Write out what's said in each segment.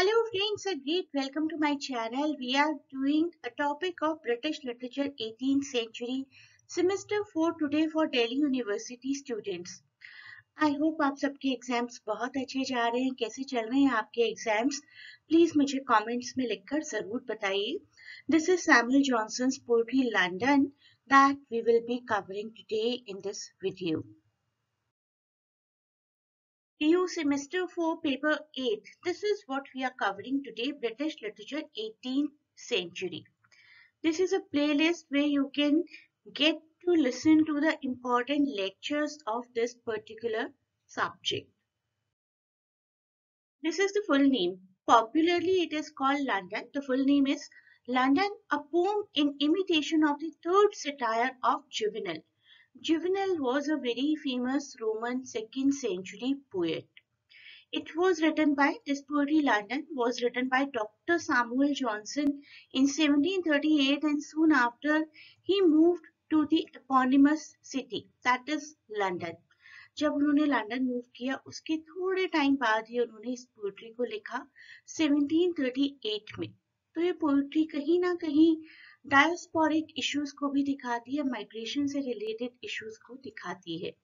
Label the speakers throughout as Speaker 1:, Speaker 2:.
Speaker 1: Hello friends, a great welcome to my channel. We are doing a topic of British literature 18th century semester 4 today for Delhi University students. I hope आप सबके exams बहुत अच्छे जा रहे हैं. कैसे चल रहे हैं आपके एग्जाम्स? प्लीज मुझे कमेंट्स में लिखकर जरूर बताइए. This is Samuel Johnson's Poetry London that we will be covering today in this video. EU Semester 4 Paper 8. This is what we are covering today, British Literature 18th Century. This is a playlist where you can get to listen to the important lectures of this particular subject. This is the full name. Popularly it is called London. The full name is London, a poem in imitation of the third satire of Juvenal. Juvenal was a very famous Roman 2nd century poet. It was written by, this poetry London was written by Dr. Samuel Johnson in 1738 and soon after he moved to the eponymous city that is London. जब उन्होंने London move किया उसके थोड़े time बाद ही उन्होंने इस poetry को लिखा 1738 में. तो ये पोएट्री कहीं ना कहीं डायस्पोरिक इश्यूज को भी दिखाती है, माइग्रेशन से रिलेटेड इश्यूज को दिखाती है.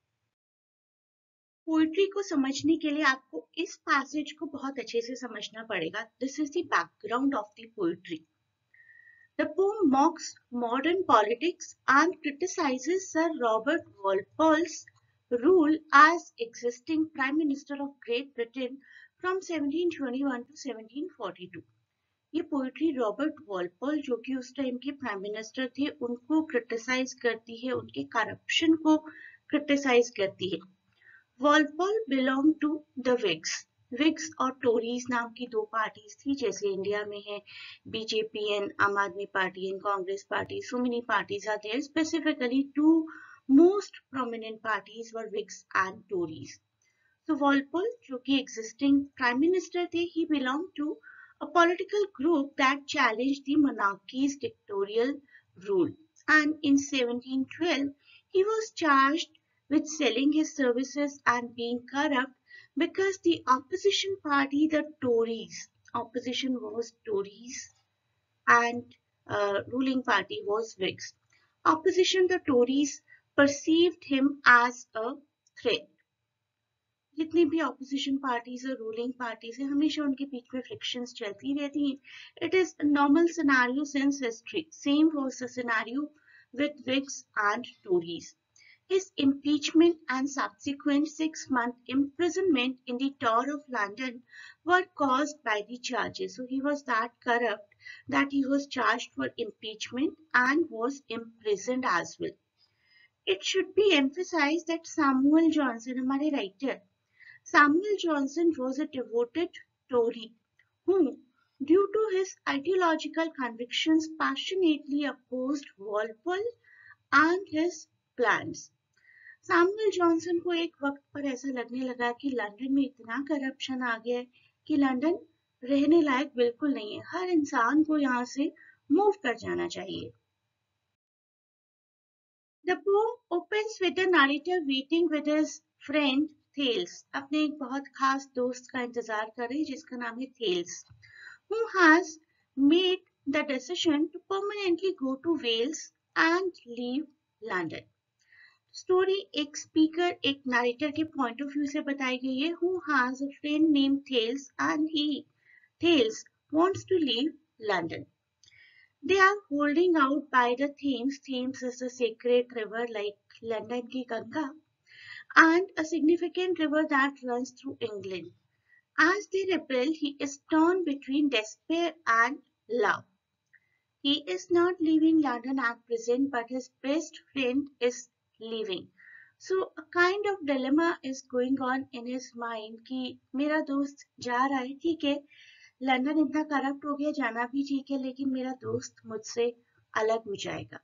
Speaker 1: पोइट्री को समझने के लिए आपको इस पैसेज को बहुत अच्छे से समझना पड़ेगा. This is the background of the poetry. The poem mocks modern politics and criticizes Sir Robert Walpole's rule as existing Prime Minister of Great Britain from 1721 to 1742. ये पोइट्री रॉबर्ट वॉलपोल जो कि उस टाइम के prime minister थे उनको criticise करती है, उनके करप्शन को क्रिटिसाइज करती है. Walpole belong to the Whigs. Whigs और टोरीज नाम की दो पार्टीज थी, जैसे इंडिया में है BJP and Aam Aadmi party and Congress party. So many parties are there. Specifically two most prominent parties were Whigs and Tories. So Walpole जो कि एग्जिस्टिंग प्राइम मिनिस्टर थे, he belong to a political group that challenged the monarchy's dictatorial rule, and in 1712 he was charged with selling his services and being corrupt because the opposition party, the Tories, opposition was Tories and ruling party was Whigs. Opposition, the Tories, perceived him as a threat. जितनी भी opposition parties और ruling parties है हमेशा उनके बीच में frictions चलती रहती हैं. It is normal scenario since history. Same was the scenario with Whigs and Tories. His impeachment and subsequent 6-month imprisonment in the Tower of London were caused by the charges. So he was that corrupt that he was charged for impeachment and was imprisoned as well. It should be emphasized that Samuel Johnson, हमारे writer, Samuel Johnson was a devoted Tory who, due to his ideological convictions, passionately opposed Walpole and his plans. Samuel Johnson को एक वक्त पर ऐसा लगने लगा कि London में इतना करप्शन आ गया है कि लंदन रहने लायक बिल्कुल नहीं है. हर इंसान को यहाँ से मूव कर जाना चाहिए. The poem opens with the narrator waiting with his friend Thales. अपने एक बहुत खास दोस्त का इंतजार कर रहे हैं जिसका नाम है Thales, who has made the decision to permanently go to Wales and leave London. Story एक स्पीकर, एक नरेटर के पॉइंट ऑफ व्यू से बताई गई है. who has a friend named Thales and Thales wants to leave London. They are holding out by the Thames. Thames is a sacred river like London की Ganga, and a significant river that runs through England. As they rebel, he is torn between despair and love. He is not leaving London at present, but his best friend is leaving. So a kind of dilemma is going on in his mind कि मेरा दोस्त जा रहा है, ठीक है, London इतना corrupt हो गया, जाना भी ठीक है, लेकिन मेरा दोस्त मुझसे अलग हो जाएगा.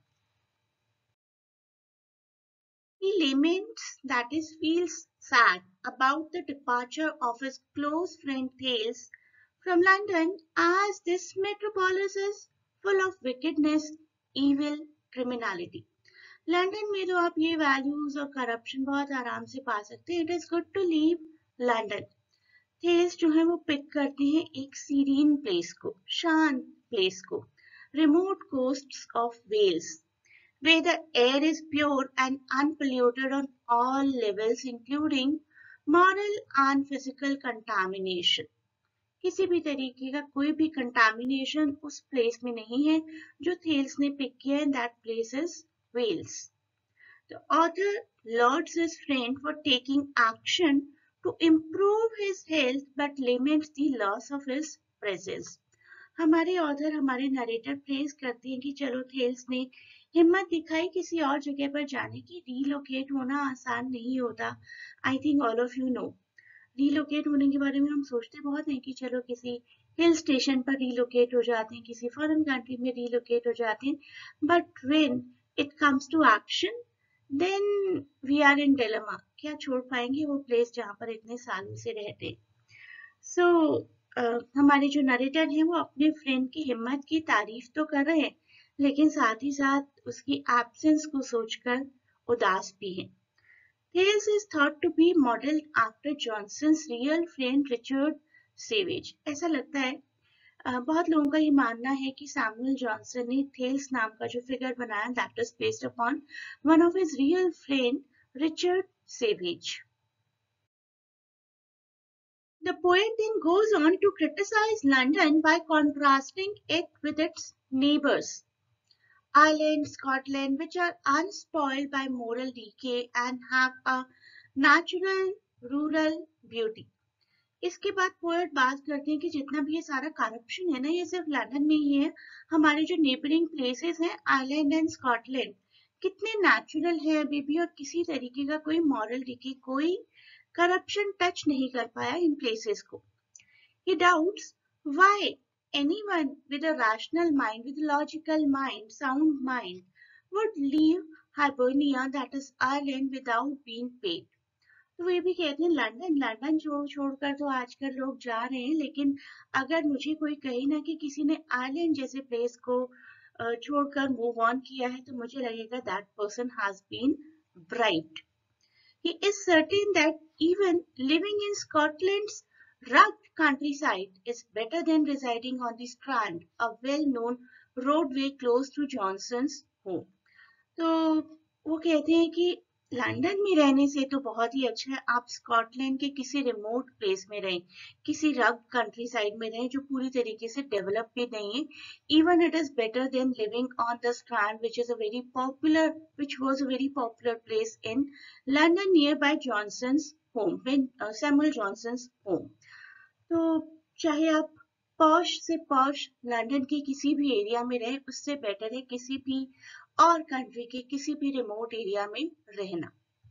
Speaker 1: He laments, that is, feels sad about the departure of his close friend Thales from London, as this metropolis is full of wickedness, evil, criminality. London में तो आप ये वैल्यूज और करप्शन बहुत आराम से पा सकते हैं. It is good to leave London. Thales जो है वो पिक करते हैं एक सीरीन प्लेस को, शांत प्लेस को, remote coasts of Wales, where the air is pure and unpolluted on all levels, including moral and physical contamination. किसी भी तरीके का कोई भी कंटामिनेशन उस प्लेस में नहीं है जो थेल्स ने पिक किया है. That place is Wales. The author lauds his friend for taking action to improve his health but limits the loss of his presence. हमारे ऑथर, हमारे नरेटर प्रेज करते हैं कि चलो थेल्स ने हिम्मत दिखाई किसी और जगह पर जाने की. रीलोकेट होना आसान नहीं होता. I think all of you know, relocate होने के बारे में हम सोचते बहुत हैं कि चलो किसी हिल स्टेशन पर रीलोकेट हो जाते हैं, किसी फॉरेन कंट्री में रीलोकेट हो जाते हैं, but when it comes to action then we are in dilemma. क्या छोड़ पाएंगे वो प्लेस जहाँ पर इतने सालों से रहते. सो हमारे जो नरेटर हैं वो अपने फ्रेंड की हिम्मत की तारीफ तो कर रहे हैं, लेकिन साथ ही साथ उसकी एब्सेंस को सोचकर उदास भी हैं. Thales is thought to be modeled after Johnson's real friend Richard Savage. ऐसा लगता है, बहुत लोगों का ये मानना है कि सैमुअल जॉनसन ने थेल्स नाम का जो फिगर बनाया that is based upon one of his real friend Richard Savage. The poet then goes on to criticize London by contrasting it with its neighbors, Ireland, Scotland, which are unspoiled by moral decay and have a natural rural beauty. इसके बाद poet बात करते हैं कि जितना भी ये सारा करप्शन है ना, ये सिर्फ लंदन में ही है. हमारे जो नेबरिंग प्लेसेस हैं, आयरलैंड एंड स्कॉटलैंड, कितने नेचुरल है अभी भी और किसी तरीके का कोई मॉरल डिके, कोई करप्शन टच नहीं कर पाया इन प्लेसेस को. He doubts why anyone with a rational mind, with a logical mind, sound mind, would leave Hibernia, that is Ireland, without being paid. तो ये भी कहते हैं लंदन लंदन छोड़कर तो आजकल लोग जा रहे हैं, लेकिन अगर मुझे कोई कहे ना कि किसी ने आयरलैंड जैसे प्लेस को छोड़कर मूव ऑन किया है, तो मुझे लगेगा that person has been bribed. He is certain that even living in Scotland's rugged countryside is better than residing on the Strand, a well-known roadway close to Johnson's home. तो वो कहते हैं कि लंदन में रहने से तो बहुत ही अच्छा है आप स्कॉटलैंड के किसी रिमोट प्लेस में रहें, किसी रग कंट्री साइड में रहें जो पूरी तरीके से डेवलप भी नहीं है. Even it is better than living on the Strand which was a very popular place in London near by Johnson's home, Samuel Johnson's home. तो चाहे आप पॉश से पॉश लंदन के किसी भी एरिया में रहें, उससे बेटर है किसी भी और कंट्री के किसी भी रिमोट एरिया में रहना.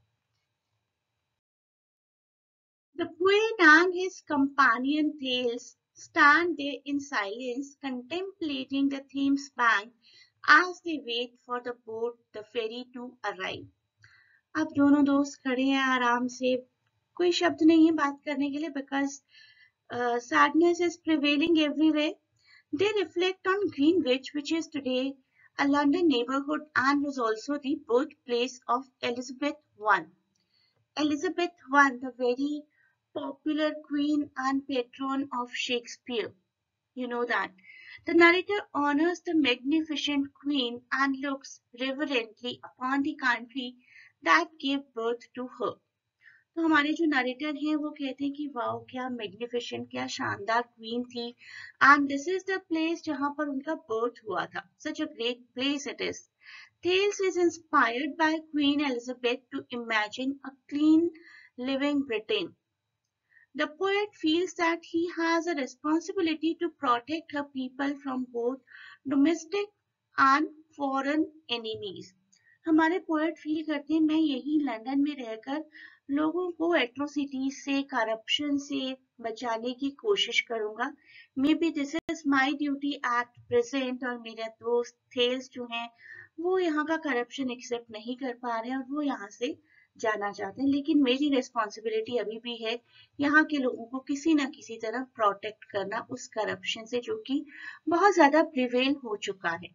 Speaker 1: The poet and his companion Thales stand there in silence, contemplating the Thames bank as they wait for the boat, the ferry to arrive. अब दोनों दोस्त खड़े हैं आराम से, कोई शब्द नहीं है बात करने के लिए, because sadness is prevailing everywhere. They reflect on Greenwich, which is today a London neighborhood and was also the birthplace of Elizabeth I. Elizabeth I, the very popular queen and patron of Shakespeare. You know that. The narrator honors the magnificent queen and looks reverently upon the country that gave birth to her. तो हमारे जो narrator हैं वो कहते हैं कि wow क्या magnificent, क्या शानदार क्वीन थी, and this is the place जहां पर उनका बर्थ हुआ था. Such a great place it is. Thales is inspired by Queen Elizabeth to imagine a clean living Britain. The poet feels that he has a responsibility to protect her people from both domestic and foreign enemies. हमारे poet feel करते हैं मैं यही London में रहकर लोगों को atrocities से, करप्शन से बचाने की कोशिश करूंगा. Maybe this is my duty at present. और मेरे दोस्त थेल्स जो हैं वो यहाँ का करप्शन एक्सेप्ट नहीं कर पा रहे हैं और वो यहाँ से जाना चाहते हैं, लेकिन मेरी रेस्पॉन्सिबिलिटी अभी भी है यहाँ के लोगों को किसी ना किसी तरह प्रोटेक्ट करना उस करप्शन से जो कि बहुत ज्यादा प्रिवेल हो चुका है.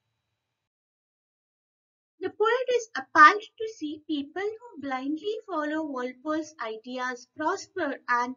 Speaker 1: The poet is appalled to see people who blindly follow Walpole's ideas prosper and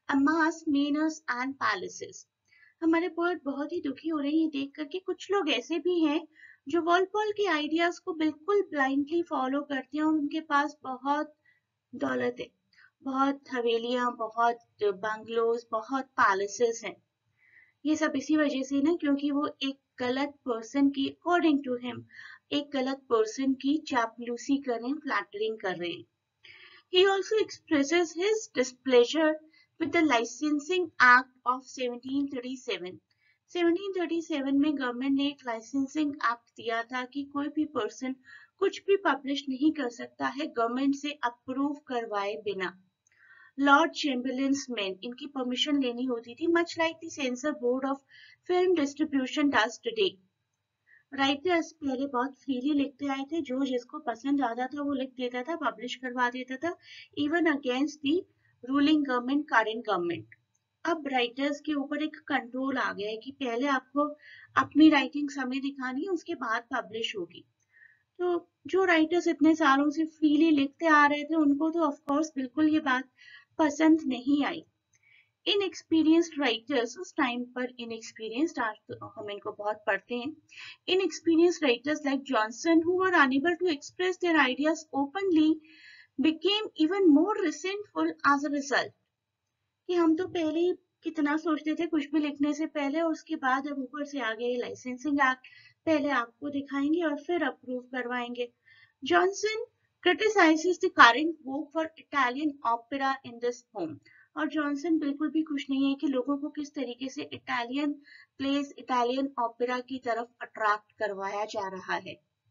Speaker 1: amass manors and palaces. हमारे पोएट बहुत ही दुखी हो रहे हैं देख करके कुछ लोग ऐसे भी हैं जो वॉलपॉल के आइडियाज को बिल्कुल ब्लाइंडली फॉलो करते हैं और उनके पास बहुत दौलत है, बहुत हवेलियां, बहुत बंगलोज, बहुत पैलेसेस हैं। ये सब इसी वजह से ना क्योंकि वो एक गलत पर्सन की अकॉर्डिंग टू हिम एक गलत पर्सन की चापलूसी कर रहे हैं, फ्लैटरिंग कर रहे हैं। He also expresses his displeasure with the Licensing Act of 1737. 1737 में गवर्नमेंट ने एक लाइसेंसिंग एक्ट दिया था कि कोई भी पर्सन कुछ भी पब्लिश नहीं कर सकता है गवर्नमेंट से अप्रूव करवाए बिना। लॉर्ड चैम्बरलेन्स मेन इनकी परमिशन लेनी होती थी, much like the censor board of film distribution does today. Writers पहले बहुत फ्रीली लिखते आए थे, जो जिसको पसंद आता था वो लिख देता था, पब्लिश करवा देता था, even against the ruling government, current government. अब राइटर्स के ऊपर एक कंट्रोल आ गया है कि पहले आपको अपनी राइटिंग समय दिखानी है, उसके बाद पब्लिश होगी। तो जो राइटर्स इतने सालों से फ्रीली लिखते आ रहे थे उनको तो ऑफकोर्स बिल्कुल ये बात पसंद नहीं आई। इनएक्सपीरियंस्ड राइटर्स, उस टाइम पर इनएक्सपीरियंस्ड, आज तो हम इनको बहुत पढ़ते हैं, inexperienced writers like Johnson, who were unable to express their ideas openly, became even more resentful as a result. कि हम तो पहले ही कितना सोचते थे कुछ भी लिखने से पहले, और उसके बाद अब ऊपर से आ गए लाइसेंसिंग एक्ट, पहले आपको दिखाएंगे और फिर अप्रूव करवाएंगे। Johnson criticizes the current vogue for Italian opera in this poem. और जॉनसन बिल्कुल भी खुश नहीं है कि लोगों को किस तरीके से इटालियन प्लेस, इटालियन ओपेरा की तरफ अट्रैक्ट करवाया जा रहा है।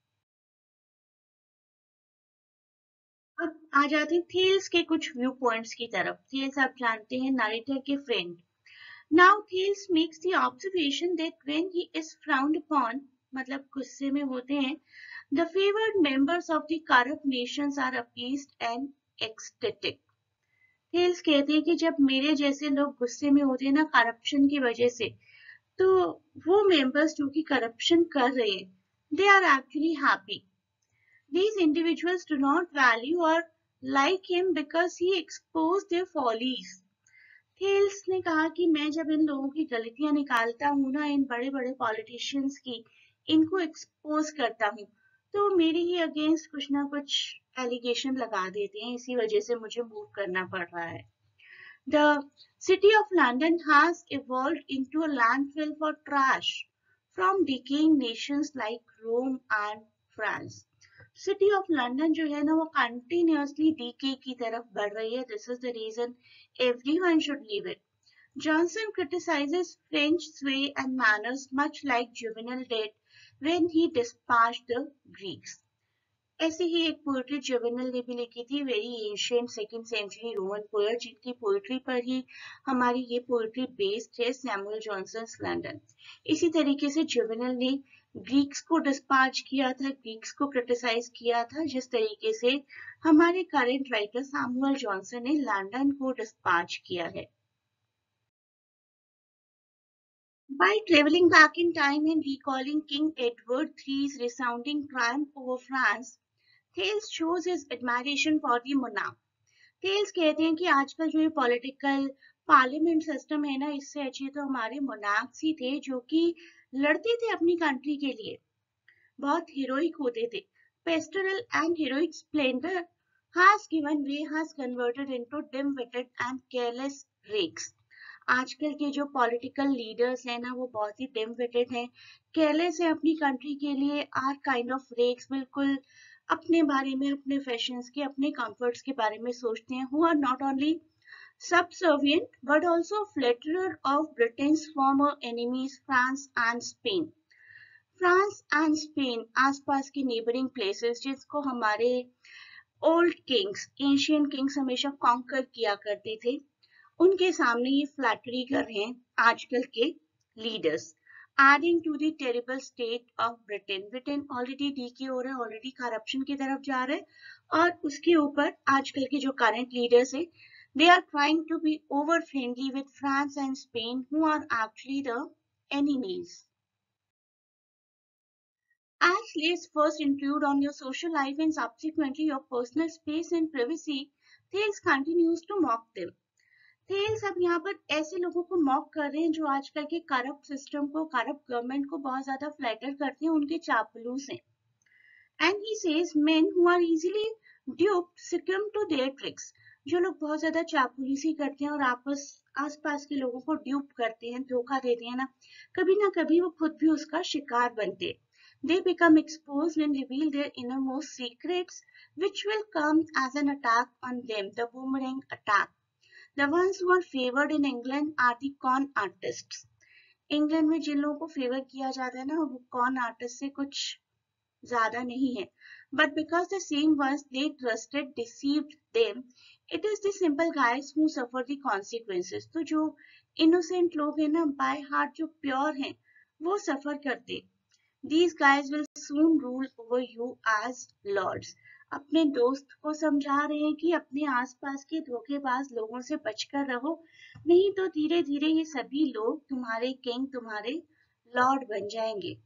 Speaker 1: अब आ जाते हैं थेल्स के कुछ व्यू पॉइंट्स की तरफ। थेल्स आप जानते हैं नरेटर के friend. Now Thales makes the observation that when he is frowned upon, मतलब गुस्से में होते हैं, the favoured members of the corrupt nations are appeased and ecstatic. Thales कहते हैं कि जब मेरे जैसे लोग गुस्से में होते हैं ना करप्शन की वजह से, तो वो मेंबर्स जो कि करप्शन कर रहे हैं, they are actually happy. These individuals do not value or like him because he exposed their follies. Thales ने कहा कि मैं जब इन लोगों की गलतियां निकालता हूँ ना, इन बड़े बड़े पॉलिटिशियंस की, इनको एक्सपोज करता हूँ, तो मेरे ही अगेंस्ट कुछ ना कुछ एलिगेशन लगा देते हैं, इसी वजह से मुझे मूव करना पड़ रहा है। The city of London has evolved into a landfill for trash from decaying nations like Rome and France. City of London जो है ना वो continuously decay की तरफ बढ़ रही है. This is the reason everyone should leave it. Johnson criticizes French sway and manners much like Juvenal did when he dispatched the Greeks. ऐसे ही एक पोएट्री जुवेनल ने भी लिखी थी, very ancient second century Roman poet, जिनकी poetry पर ही हमारी ये पोएट्री बेस्ड है, सैमुअल जॉनसन लंदन। इसी तरीके से जुवेनल ने ग्रीक्स को डिस्पैच किया था, ग्रीक्स को क्रिटिसाइज किया था, जिस तरीके से हमारे करंट राइटर सैमुअल जॉनसन ने लंदन को डिस्पैच किया है। By traveling back in time and recalling King Edward III's resounding triumph over France, Thales shows his admiration for the monarch. Thales कहते हैं कि आजकल जो ये पॉलिटिकल पार्लियामेंट सिस्टम है ना, इससे अच्छे तो हमारे मोनार्क्स ही थे जो कि लड़ते थे अपनी कंट्री के लिए, बहुत हीरोइक होते थे। Pastoral and heroic splendour has given way, has converted into dim-witted and careless rakes. आजकल के जो पॉलिटिकल लीडर्स हैं ना, वो बहुत ही डिम-विटेड हैं, केयरलेस है अपनी कंट्री के लिए, आर काइंड ऑफ रेक्स, बिल्कुल अपने बारे में, अपने फैशंस के, अपने कंफर्ट्स के बारे में सोचते हैं, who are not only subservient but also flatterer of Britain's former enemies France and Spain. France and Spain, आसपास की नेबरिंग प्लेसेस जिसको हमारे ओल्ड किंग्स, एशियन किंग्स हमेशा कॉन्कर किया करते थे, उनके सामने ये फ्लैटरी कर रहे हैं आजकल के leaders. Adding to the terrible state of Britain, Britain already decay हो रहा है, ऑलरेडी करप्शन की तरफ जा रहा है, और उसके ऊपर आजकल के जो करंट लीडर्स है, they are trying to be over friendly with France and Spain, who are actually the enemies. As slaves first intrude on your social life and subsequently your personal space and privacy, Thales continues to mock them. Thales अब यहाँ पर ऐसे लोगों को mock कर रहे हैं जो आजकल के करप्ट सिस्टम को, करप्ट गवर्नमेंट को बहुत ज्यादा फ्लैटर करते हैं, उनके चापलूस हैं. And he says men who are easily duped succumb to their tricks. जो लोग बहुत ज्यादा चापलूसी करते हैं और आसपास के लोगों को ड्यूप करते हैं, धोखा देते हैं ना कभी वो खुद भी उसका शिकार बनते हैं. They become exposed and reveal their innermost secrets, which will come as an attack on them, the boomerang attack. The ones who are favored in England are the con artists. England में जिन लोगों को favour किया जाता है ना, वो cone artist से कुछ ज्यादा नहीं है. But because the same ones they trusted deceived them, it is the simple guys who suffer the consequences. तो जो innocent लोग हैं ना, by heart जो pure हैं, वो suffer करते. These guys will soon rule over you as lords. अपने दोस्त को समझा रहे हैं कि अपने आसपास के धोखेबाज लोगों से बचकर रहो, नहीं तो धीरे धीरे ये सभी लोग तुम्हारे किंग, तुम्हारे लॉर्ड बन जाएंगे.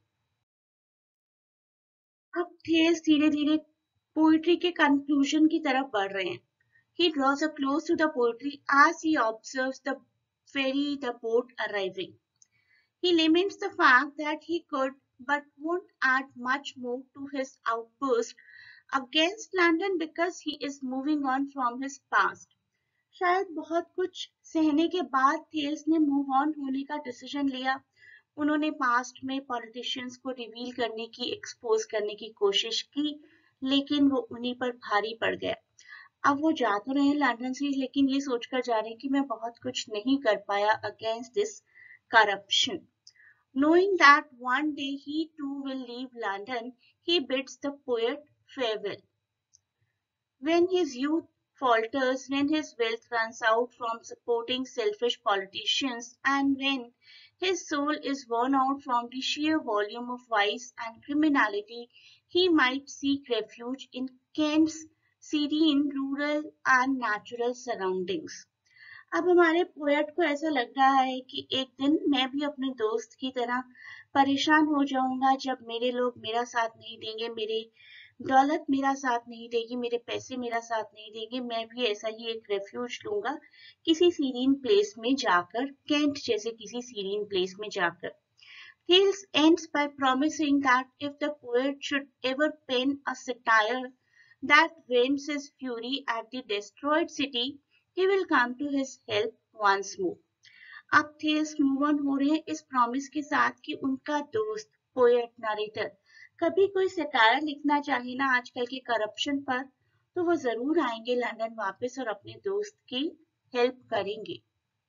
Speaker 1: अब थेल्स धीरे धीरे पोइट्री के कंक्लूजन की तरफ बढ़ रहे हैं. He draws a close to the poetry as he observes the ferry, the boat arriving. He laments the fact that he could but won't add much more to his outburst against London because he is moving on from his past. शायद बहुत कुछ सहने के बाद Thales ने move on होने का decision लिया. उन्होंने पास्ट में पॉलिटिशियंस को रिवील करने की, एक्सपोज करने की कोशिश की, लेकिन वो उन्हीं पर भारी पड़ गया. अब वो जा तो रहे हैं लंदन से, लेकिन ये सोचकर जा रहे हैं कि मैं बहुत कुछ नहीं कर पाया against this corruption. Knowing that one day he too will leave London, he bids the poet farewell. When his youth falters, when his wealth runs out from supporting selfish politicians, and when his soul is worn out from the sheer volume of vice and criminality, he might seek refuge in Kent's serene, rural and natural surroundings. अब हमारे poet को ऐसा लग रहा है कि एक दिन मैं भी अपने दोस्त की तरह परेशान हो जाऊंगा जब मेरे लोग मेरा साथ नहीं देंगे, मेरे दौलत मेरा साथ नहीं देगी, मेरे पैसे मेरा साथ नहीं देंगे. मैं भी ऐसा ही एक रेफ्यूज लूंगा किसी सीरीन प्लेस में जाकर, कैंट जैसे किसी सीरीन प्लेस में जाकर. Hales ends by promising that if the poet should ever pen a satire that vents his fury at the destroyed city, he will come to his help once more. अब Thales move on हो रहे हैं इस promise के साथ कि उनका दोस्त, पोएट, नरेटर कभी कोई सटायर लिखना चाहे ना आजकल के करप्शन पर, तो वो जरूर आएंगे लंदन वापस और अपने दोस्त की हेल्प करेंगे.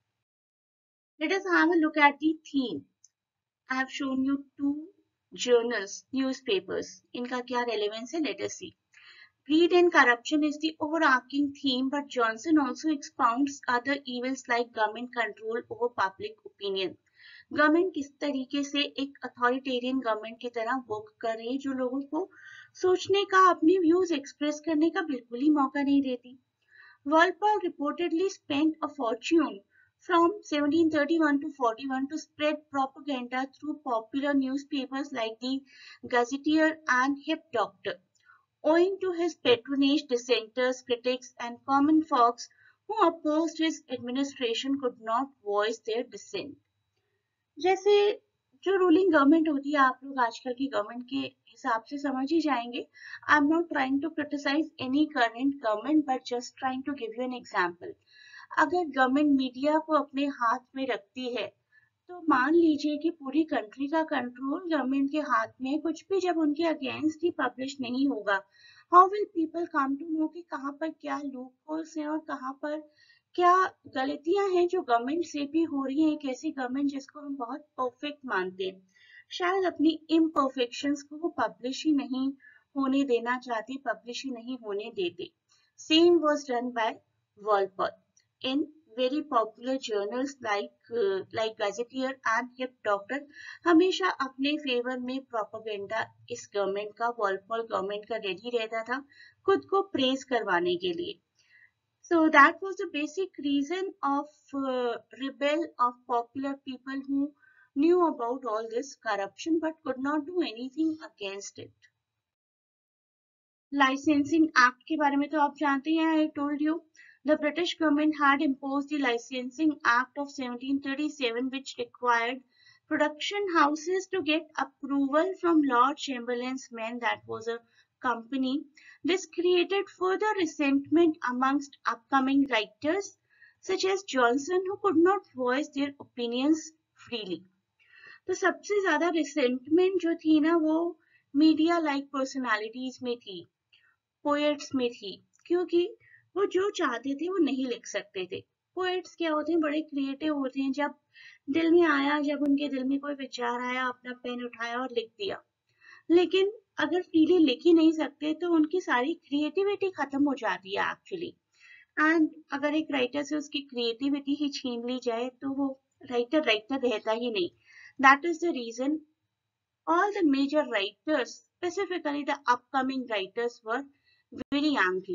Speaker 1: Let us have a look at the theme. I have shown you two journals, newspapers. इनका क्या relevance है? Let us see. Greed and corruption is the overarching theme, but Johnson also expounds other evils like government control over public opinion. Government किस तरीके से एक authoritarian government की तरह work कर रही है, जो लोगों को सोचने का, अपने व्यूज एक्सप्रेस करने का बिल्कुल ही मौका नहीं देती. Walpole reportedly spent a fortune from 1731 to 41 to spread propaganda through popular newspapers like the Gazetteer and Hip Doctor. Owing to his patronage, dissenters, critics, and common folks who opposed his administration could not voice their dissent. जैसे जो ruling government होती है, आप लोग आजकल की government के हिसाब से समझ ही जाएंगे. I am not trying to criticise any current government, but just trying to give you an example. अगर गवर्नमेंट मीडिया को अपने हाथ में रखती है, तो मान लीजिए कि पूरी कंट्री का कंट्रोल गवर्नमेंट के हाथ में है. कुछ भी जब उनके अगेंस्ट ही पब्लिश नहीं होगा, how will people come to know कि कहाँ पर क्या लूप होल्स हैं और कहाँ पर क्या गलतियां हैं जो गवर्नमेंट से भी हो रही है. एक ऐसी गवर्नमेंट जिसको हम बहुत परफेक्ट मानते हैं, शायद अपनी इम्परफेक्शंस को वो पब्लिश ही नहीं होने देना चाहते, पब्लिश ही नहीं होने देते. Same was done by Walpole in very popular journals like Gazetteer and Hip Doctor. हमेशा अपने फेवर में प्रोपेगेंडा इस गवर्नमेंट का, वॉलपॉल गवर्नमेंट का रेडी रहता था खुद को प्रेज करवाने के लिए. So that was the basic reason of rebel of popular people who knew about all this corruption but could not do anything against it. Licensing Act के बारे में तो आप जानते हैं, I told you. The British government had imposed the Licensing Act of 1737, which required production houses to get approval from Lord Chamberlain's men, that was a company. This created further resentment amongst upcoming writers such as Johnson, who could not voice their opinions freely. तो सबसे ज्यादा resentment जो थी ना वो media like personalities में थी, poets में थी, क्योंकि वो जो चाहते थे वो नहीं लिख सकते थे. पोएट्स क्या होते हैं, बड़े क्रिएटिव होते हैं. जब दिल में आया, जब उनके दिल में कोई विचार आया, अपना पेन उठाया और लिख दिया. लेकिन अगर फ्रीली लिख ही नहीं सकते तो उनकी सारी क्रिएटिविटी खत्म हो जाती है एक्चुअली. एंड अगर एक राइटर से उसकी क्रिएटिविटी ही छीन ली जाए तो वो राइटर रहता ही नहीं. That is the reason all the major writers, specifically the upcoming writers, were very angry.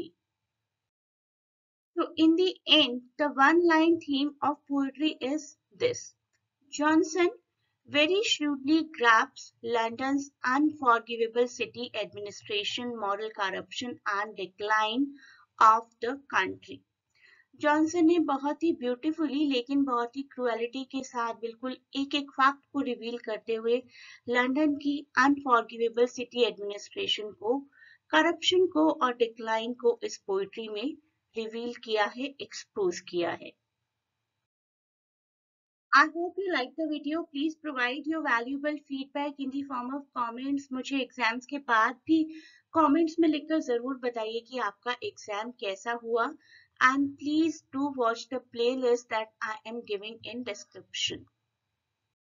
Speaker 1: So in the end, the one-line theme of poetry is this. Johnson very shrewdly grasps London's unforgivable city administration, moral corruption and decline of the country. Johnson ने बहुत ही beautifully लेकिन बहुत ही cruelty के साथ बिल्कुल एक एक fact को रिवील करते हुए लंदन की अनफॉरगिवेबल सिटी एडमिनिस्ट्रेशन को, करप्शन को और डिक्लाइन को इस पोएट्री में रिवील किया है, एक्सपोज किया है. I hope you like the video. Please provide your valuable feedback in the form of comments. मुझे एग्जाम्स के बाद भी कमेंट्स में लिखकर जरूर बताइए कि आपका एग्जाम कैसा हुआ. And please do watch the playlist that I am giving in description.